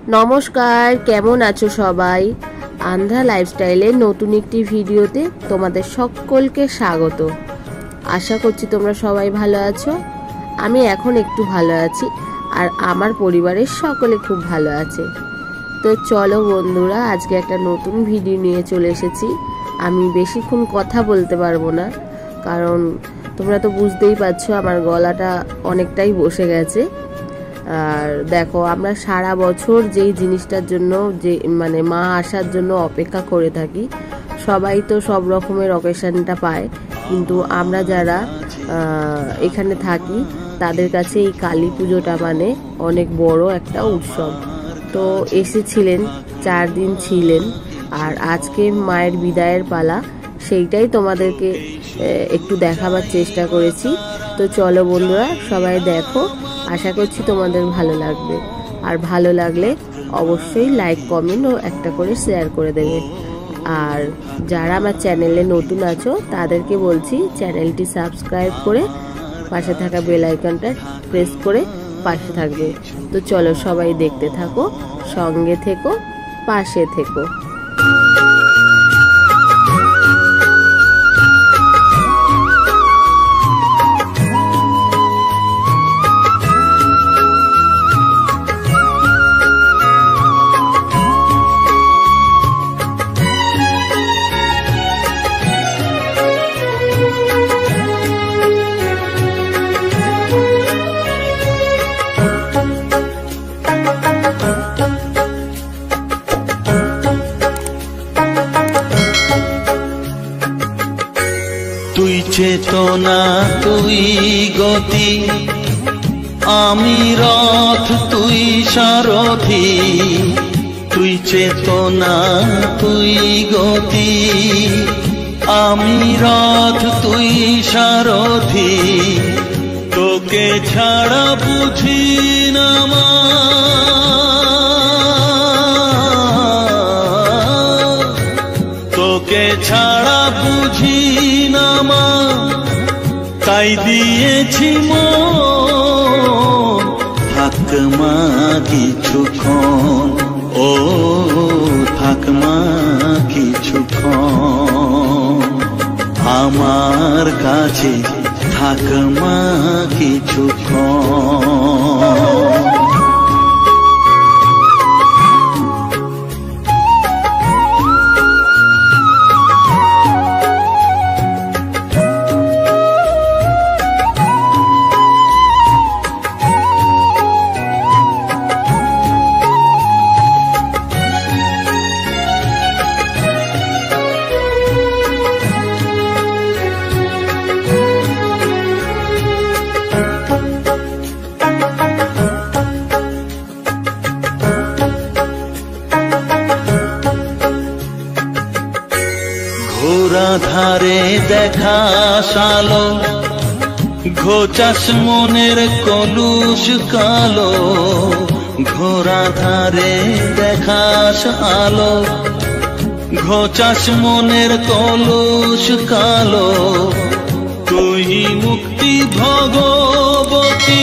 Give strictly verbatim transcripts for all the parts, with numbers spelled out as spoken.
নমস্কার, কেমন আছো সবাই? আন্ধ্রা লাইফস্টাইলের নতুন একটি ভিডিওতে তোমাদের সকলকে স্বাগত। আশা করছি তোমরা সবাই ভালো আছো। আমি এখন একটু ভালো আছি, আর আমার পরিবারের সকলে খুব ভালো আছে। তো চলো বন্ধুরা, আজকে একটা নতুন ভিডিও নিয়ে চলে এসেছি। আমি বেশিক্ষণ কথা বলতে পারবো না, কারণ তোমরা তো বুঝতেই পারছো আমার গলাটা অনেকটাই বসে গেছে। আর দেখো, আমরা সারা বছর যেই জিনিসটার জন্য যে মানে মা আসার জন্য অপেক্ষা করে থাকি, সবাই তো সব রকমের অকেশনটা পায়, কিন্তু আমরা যারা এখানে থাকি তাদের কাছে এই কালী পুজোটা মানে অনেক বড় একটা উৎসব। তো এসেছিলেন, চার দিন ছিলেন, আর আজকে মায়ের বিদায়ের পালা, সেইটাই তোমাদেরকে একটু দেখাবার চেষ্টা করেছি। তো চলো বন্ধুরা, সবাই দেখো, আশা করছি তোমাদের ভালো লাগবে। আর ভালো লাগলে অবশ্যই লাইক, কমেন্ট ও একটা করে শেয়ার করে দেবে। আর যারা আমার চ্যানেলে নতুন আছো তাদেরকে বলছি চ্যানেলটি সাবস্ক্রাইব করে পাশে থাকা বেল আইকনটা প্রেস করে পাশে থাকবে। তো চলো সবাই দেখতে থাকো, সঙ্গে থেকো, পাশে থেকো। তুই চেতনা, তুই গতি, আমি রথ, তুই সারথি। তুই চেতনা, তুই গতি, আমি রথ, তুই সারথি। তোকে ছাড়া বুঝি না মা, তোকে ছাড়া বুঝি না মা, তাই দিয়েছি মন। থাক মা কিছুক্ষণ, ও থাক মা কিছুক্ষণ, আমার কাছে থাক মা কিছুক্ষণ। ঘোরা ধারে দেখা সালো, ঘোচাস মনের কলুষ কালো। ঘোরা ধারে দেখা সালো, ঘোচাস মনের কলুষ কালো। তুই মুক্তি ভগবতী,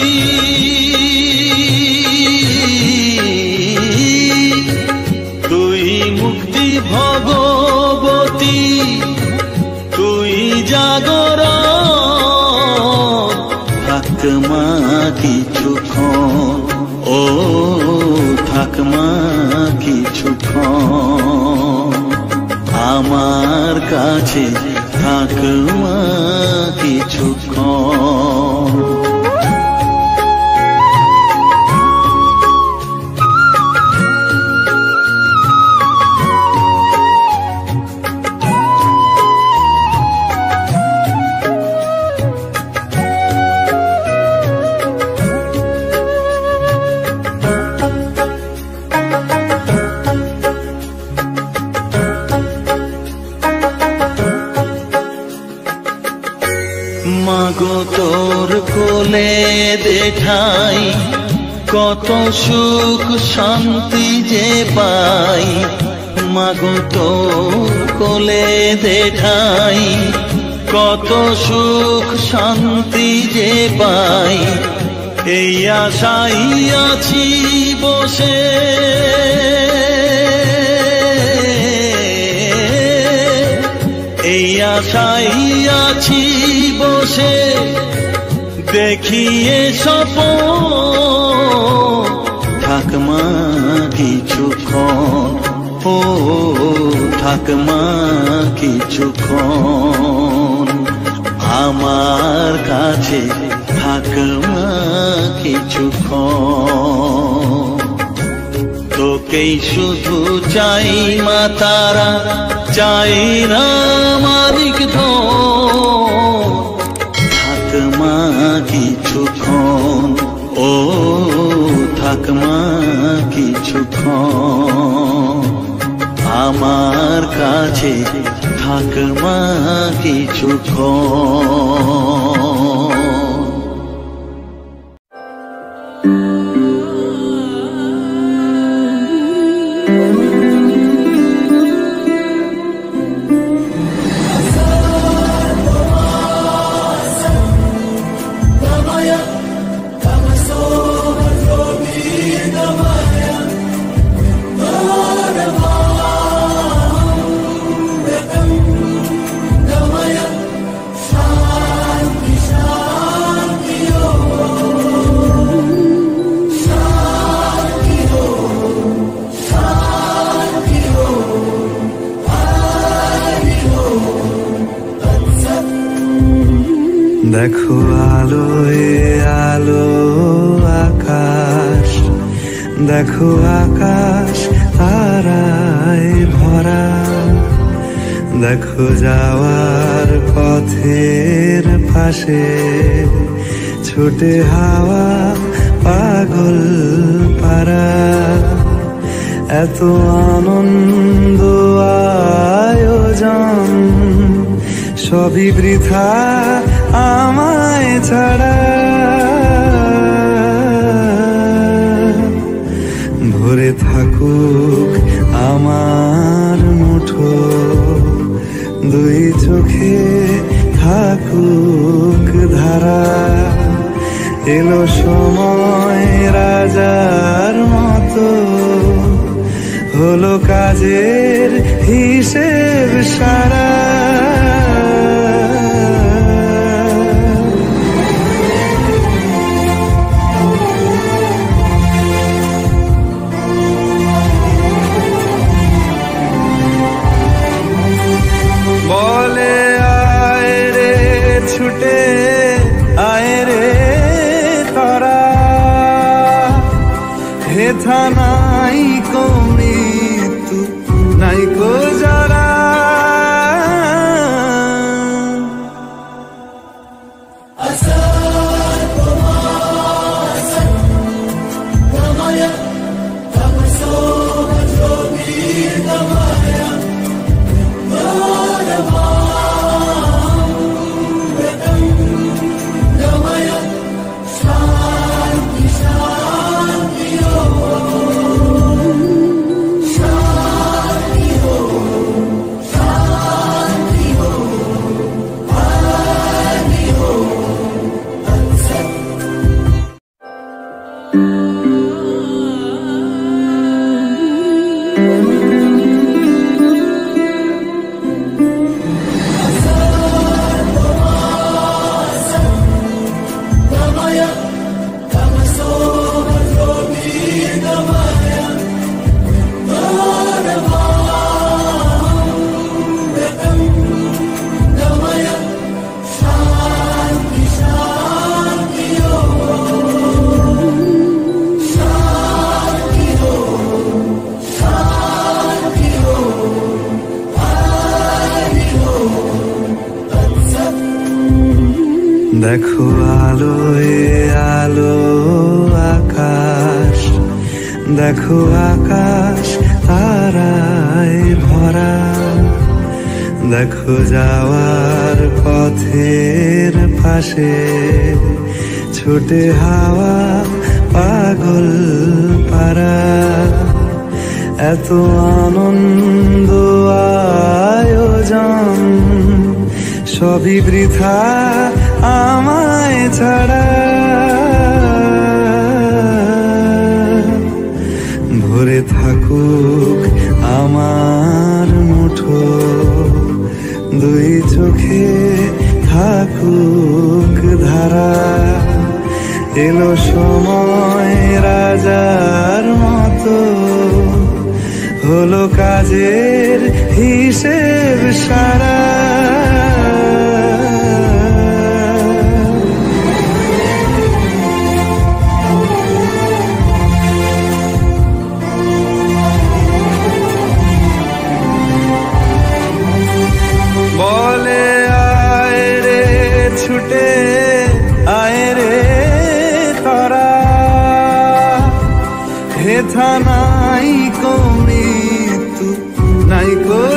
তুই মুক্তি ভগবতী, তুই জাগরণ। থাক মা কিছুক্ষণ, ও থাক মা কিছুক্ষণ, আমার কাছে থাক মা কিছুক্ষণ। মাগো তোর কোলে দেখাই, কত সুখ শান্তি যে পাই। মাগো তোর কোলে দেখাই, কত সুখ শান্তি যে পাই। এই আশাই আছি বসে, এই আশাই আছি বসে, দেখিয়ে স্বপন থাকমা কিছুক্ষণ, ও থাকমা কিছুক্ষণ আমার কাছে, থাকমা কিছুক্ষণ। তোকেই শুধু চাই মা তারা, চাই না মালিক ধন, থাকমা কিছুক্ষণ, ও থাকমা কিছুক্ষণ আমার কাছে, থাকমা কিছুক্ষণ। দেখো আলোয় আলো আকাশ, দেখো আকাশ তারায় ভরা, দেখো যাওয়ার পথের পাশে ছুটে হাওয়া পাগল পারা। এত আনন্দ আয়োজন সবই বৃথা আমায় ছাড়া, ভরে থাকুক আমার মুঠো, দুই চোখে থাকুক ধারা। এলো সময় রাজার মতো, হলো কাজের হিসেব সারা। বলে আয় রে ছুটে আয় রে তারা, হেথা নাই কো মৃত্যু নাই কো যারা। দেখো আলোয় আলো আকাশ, দেখো আকাশ তারায় ভরা, দেখো যাওয়ার পথের পাশে ছুটে হাওয়া পাগল পারা। এত আনন্দ আয়োজন সবই বৃথা আমায় ছাড়া। ভরে থাকুক আমার মুঠো, দুই চোখে থাকুক ধারা। এলো সময় রাজার মতো, হলো কাজের হিসেব সারা। বলে আয় রে ছুটে আয় রে তারা, হেথা নাই কো মৃত্যু নাই কো